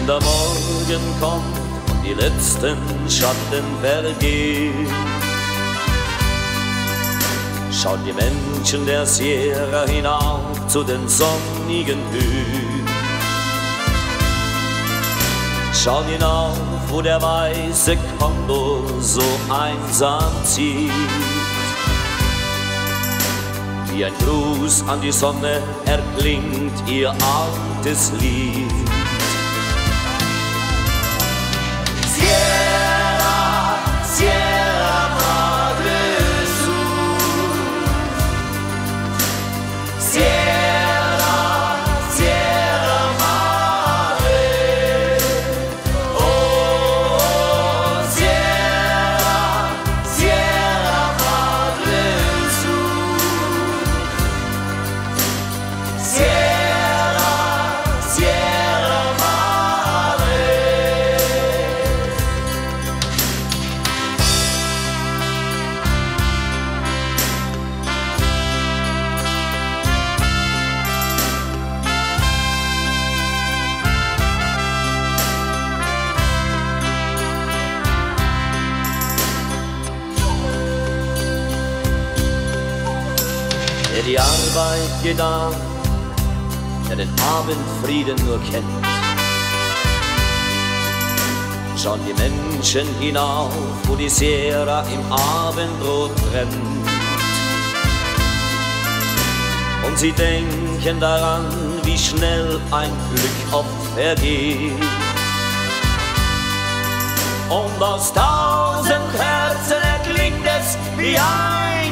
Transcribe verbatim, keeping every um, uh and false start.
Wenn der Morgen kommt und die letzten Schatten vergehen, schauen die Menschen der Sierra hinauf zu den sonnigen Höhen. Schauen hinauf, wo der weiße Kondor so einsam zieht. Wie ein Gruß an die Sonne erklingt ihr altes Lied. Sierra, Sierra Madre Sur. Sierra, Sierra Madre. Oh, Sierra, Sierra Madre Sur. Sierra, Sierra Madre. Wer die Arbeit getan, der den Abendfrieden nur kennt, schauen die Menschen hinauf, wo die Sierra im Abendrot brennt. Und sie denken daran, wie schnell ein Glück oft vergeht. Und aus tausend Herzen erklingt es wie ein